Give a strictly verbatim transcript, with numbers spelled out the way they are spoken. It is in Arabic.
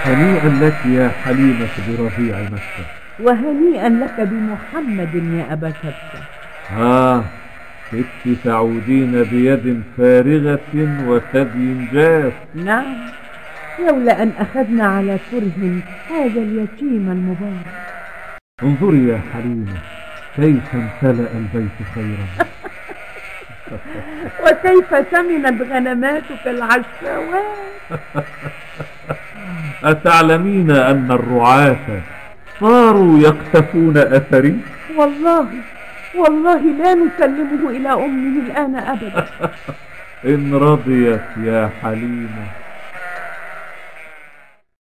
هنيئا لك يا حليمة بربيع مكة. وهنيئا لك بمحمد يا أبا كبشة. ها كنت تعودين بيد فارغة وثدي جاف. نعم، لولا أن أخذنا على كره هذا اليتيم المبارك. انظري يا حليمة كيف امتلأ البيت خيرا. وكيف سمنت غنماتك العشاوات. أتعلمين أن الرعاة صاروا يقتفون أثري؟ والله والله لا نسلمه إلى أمه الآن أبدا. إن رضيت يا حليمة